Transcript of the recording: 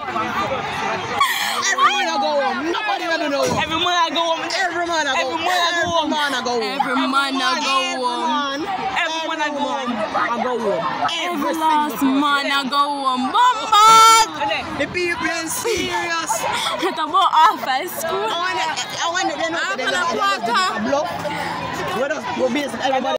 Every man I go home. Nobody ever know. Every man I go home. Every man I go home. Every man I go home. Every man I go home. Every man I go home. I go home. Every last man I go home. Bombard! The people are serious. It's about half high school. I want to half and a quarter. bluff. We're basically everybody.